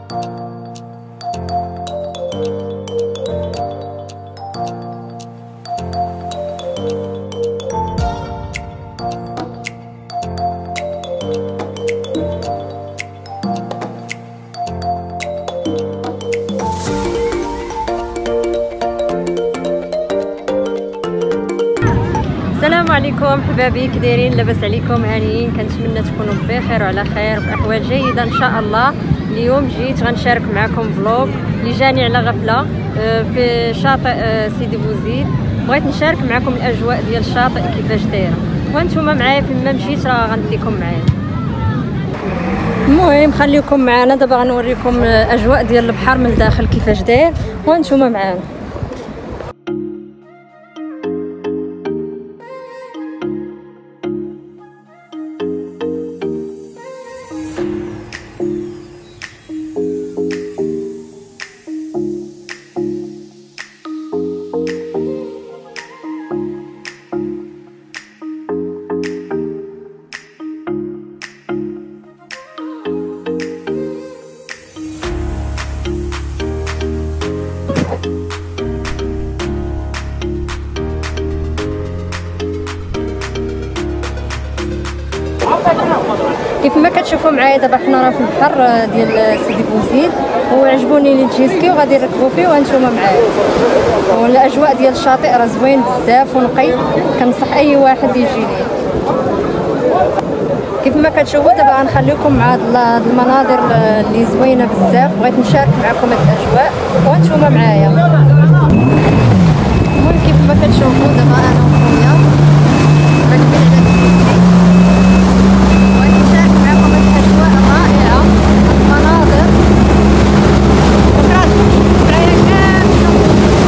السلام عليكم حبابي، كي دايرين؟ لاباس عليكم؟ هانيين؟ كنتمنى تكونوا بخير وعلى خير وباحوال جيده ان شاء الله. اليوم جيت غنشارك معكم فلوق اللي جاني على غفله في شاطئ سيدي بوزيد. بغيت نشارك معكم الاجواء ديال الشاطئ كيفاش دايره، وانتم معايا فين ما مشيت راه غنديكم معايا. المهم خليكم معنا، دابا غنوريكم اجواء ديال البحر من الداخل كيفاش داير وانتم معانا. كيف ما كتشوفوا معايا دابا حنا راه في البحر ديال سيدي بوزيد، وعجبوني الجيسكي وغادي نركبوا فيه وانتم معايا. والاجواء ديال الشاطئ راه زوين بزاف ونقي، كنصح اي واحد يجي ليه. كيف ما كتشوفوا دابا غنخليكم مع هاد المناظر اللي زوينه بزاف. بغيت نشارك معكم هاد الاجواء وانتم معايا. المهم كيف ما كتشوفوا دابا انا وخويا راكبين على الجيسكي، بغيت نشارك معكم هاد الاجواء الرائعه، المناظر. شكرا معايا كامل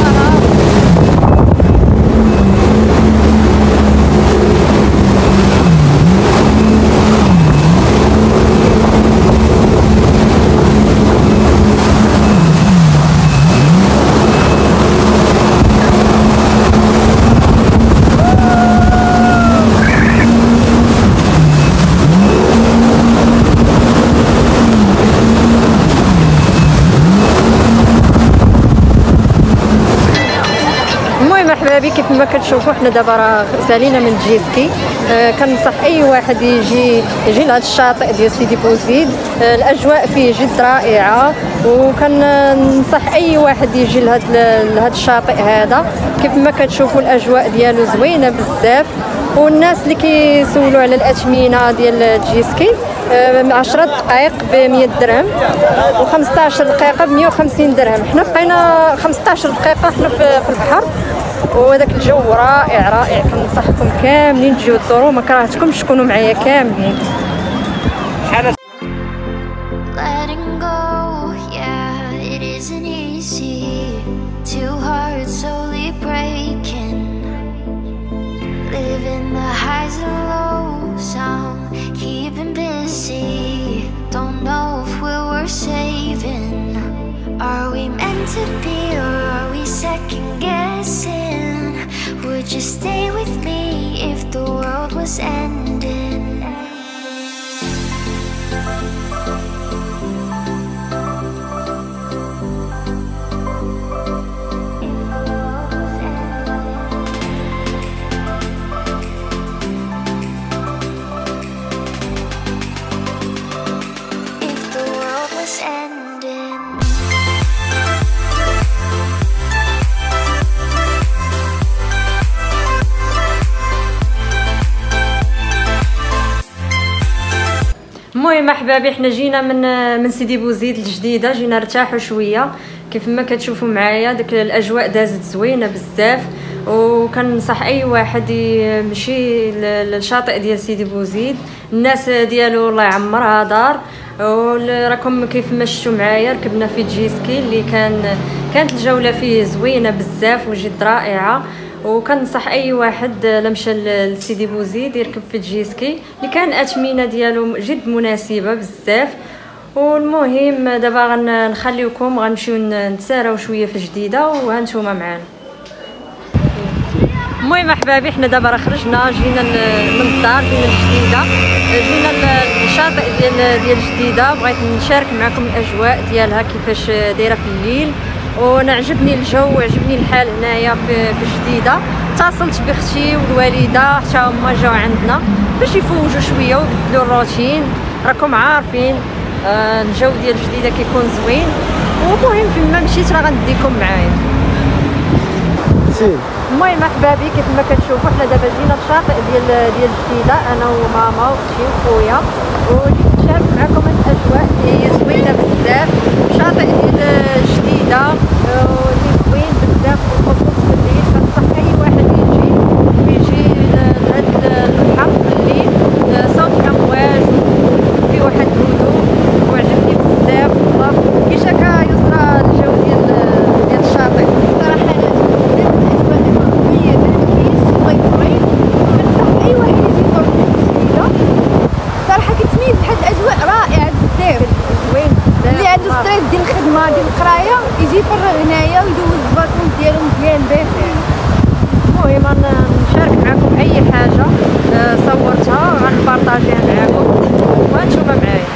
حبابي. كيف ما كتشوفوا حنا دابا راه سالينا من الجيسكي. كنصح اي واحد يجي لهذا الشاطئ ديال سيدي بوزيد. الاجواء فيه جد رائعه، وكنصح اي واحد يجي لهذا الشاطئ هذا. كيف ما كتشوفوا الاجواء ديالو زوينه بزاف. والناس اللي كيسولوا على الاثمنه ديال الجيسكي 10 دقائق ب 100 درهم و15 دقيقه ب 150 درهم. حنا بقينا 15 دقيقه حنا في البحر، وهذاك الجو رائع رائع. كنصحكم كاملين تجيو تزوروا، ما كرهتكمش تكونوا معايا كاملين. Are we meant to be, or are we second guessing? Would you stay with me if the world was ending? If the world was ending. المهم احبابي، حنا جينا من سيدي بوزيد الجديده، جينا نرتاحوا شويه. كيف ما كتشوفوا معايا داك الاجواء دازت زوينه بزاف، وكنصح اي واحد يمشي للشاطئ ديال سيدي بوزيد. الناس ديالو الله يعمرها دار. وراكم كيف ما شفتوا معايا ركبنا في الجيسكي اللي كانت الجوله فيه زوينه بزاف وجد رائعه. وكنصح اي واحد لمشى لسيدي بوزيد يركب في الجيسكي اللي كان الاثمنه ديالو جد مناسبه بزاف. والمهم دابا غنخليوكم غنمشيو نتساراو شويه في جديده وهانتوما معانا. المهم احبابي، حنا دابا راه خرجنا، جينا من الدار، جينا الجديده، جينا الشاطئ ديال جديدة. بغيت نشارك معكم الاجواء ديالها كيفاش دايره في الليل، وانا عجبني الجو وعجبني الحال هنايا في جديدة. اتصلت باختي والوالده حتى هما جاو عندنا باش يفوجوا شويه ويبدلوا الروتين. راكم عارفين الجو ديال جديدة كيكون زوين. ومهم فيما مشيت راه غنديكم معايا. المهم احبابي كيف ما كتشوفوا حنا دابا جينا الشاطئ ديال جديدة، انا وماما واختي وخويا، وجيت نشارك معكم هاد الاجواء اللي هي زوينه بزاف. شاطئ ديال جديدة اللي زوين بزاف بالخصوص في الليل. كنصح اي واحد يجي لهاد البحر في الليل. صوت الامواج وفي واحد الهدوء وعجبني بزاف والله. كي جاك يسرى الجو ديال الشاطئ؟ صراحه اي واحد يجي يزور جديدة صراحه كتميز بواحد الاجواء رائعه بزاف، زوين بزاف. اللي عنده ستريس ديال الخدمه ديال القرايه يجي يفرغ هنايا ويدوز الفاكونس ديالو مزيان بخير. المهم نشارك معكم اي حاجه صورتها غنبارطاجيها معكم وانتوما معايا.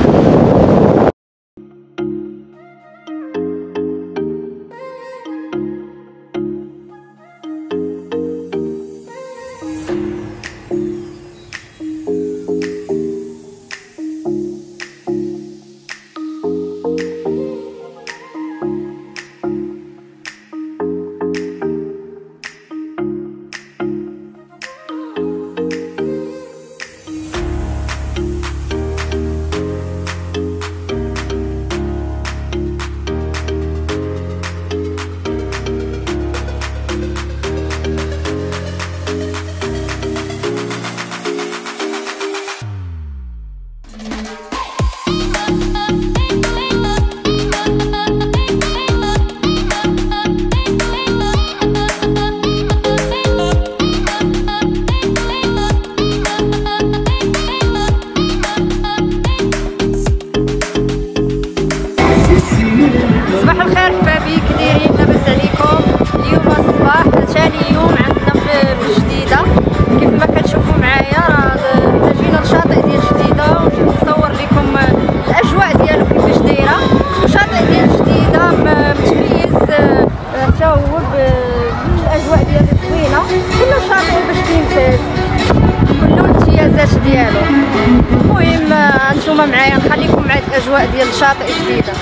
صباح الخير حبابي، كي دايرين؟ لاباس عليكم؟ اليوم الصباح ثاني يوم عندنا في جديدة. كيف ما كتشوفوا معايا راه جينا للشاطئ ديال جديدة وجيت نصور لكم الاجواء ديالو كيفاش دايره. الشاطئ ديال جديدة متميز حتى هو بالاجواء ديالو زوينه. كل شاطئ باش كيمتاز كله الامتيازات ديالو. المهم انتوما معايا نخليكم مع الاجواء ديال الشاطئ جديدة.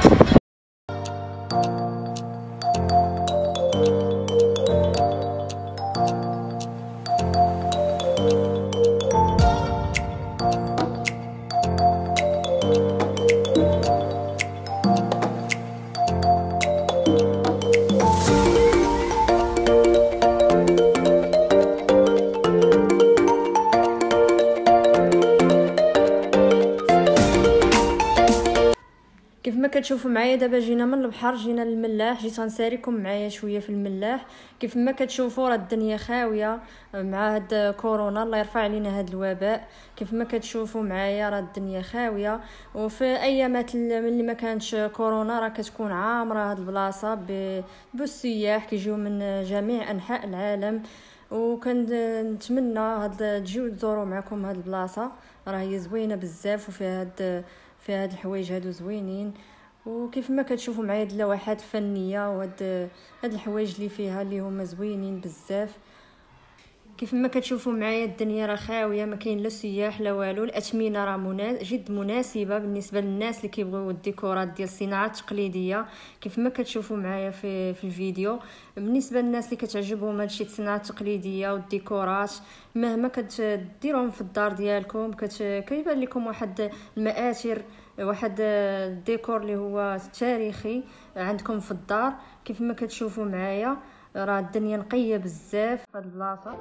كيف ما كتشوفوا معايا دابا جينا من البحر، جينا للملاح. جيت غنساريكم معايا شويه في الملاح. كيف ما كتشوفوا راه الدنيا خاويه مع هاد كورونا، الله يرفع علينا هاد الوباء. كيف ما كتشوفوا معايا راه الدنيا خاويه. وفي ايامات اللي ما كانتش كورونا راه كتكون عامره هاد البلاصه بالسياح كيجيو من جميع انحاء العالم. وكنتمنى هاد تجيو تزوروا معكم هاد البلاصه، راه هي زوينه بزاف وفيها هاد الحوايج هادو زوينين. وكيف ما كتشوفوا معايا اللوحات الفنيه وهاد الحوايج اللي فيها اللي هما زوينين بزاف. كيف ما كتشوفوا معايا الدنيا راه خاويه، ما كاين لا سياح لا والو. الاثمنه راه جد مناسبه بالنسبه للناس اللي كيبغيو الديكورات ديال الصناعات التقليديه. كيف ما كتشوفوا معايا في الفيديو، بالنسبه للناس اللي كتعجبهم هادشي الصناعات التقليديه والديكورات مهما كديرهم في الدار ديالكم كيبان لكم واحد المآثر، واحد الديكور اللي هو تاريخي عندكم في الدار. كيف ما كتشوفوا معايا راه الدنيا نقيه بزاف في هاد البلاصه.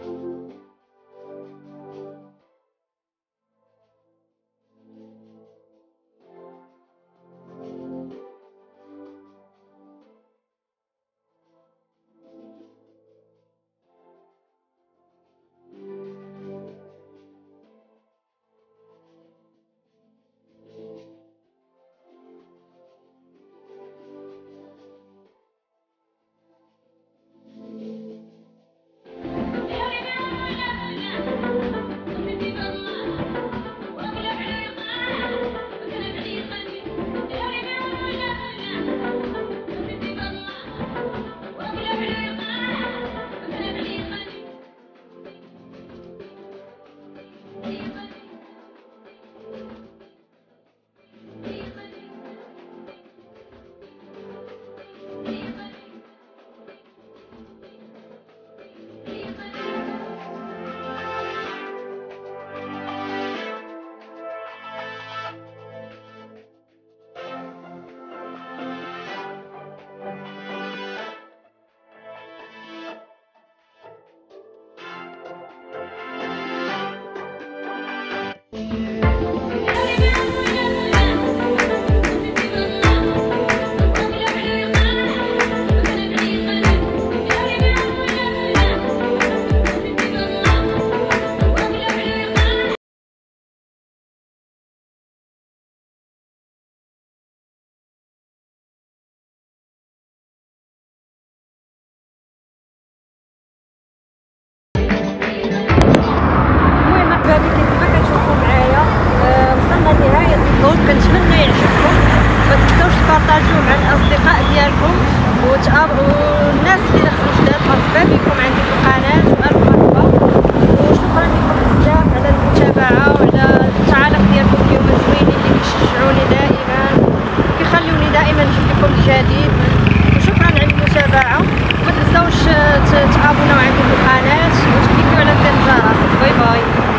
والناس اللي دخلوا جداد مرحبا بكم عندي في القناه والف مرحبا. وشكرا لكم بزاف على المتابعه وعلى التعاليق ديالكم اليوم زوينين اللي كيشجعوني دائما كيخلوني دائما نجيب لكم الجديد. وشكرا على المتابعه. ما تنساوش تابوناو عندي في القناه وتكليكيو على زر الجرس. باي باي.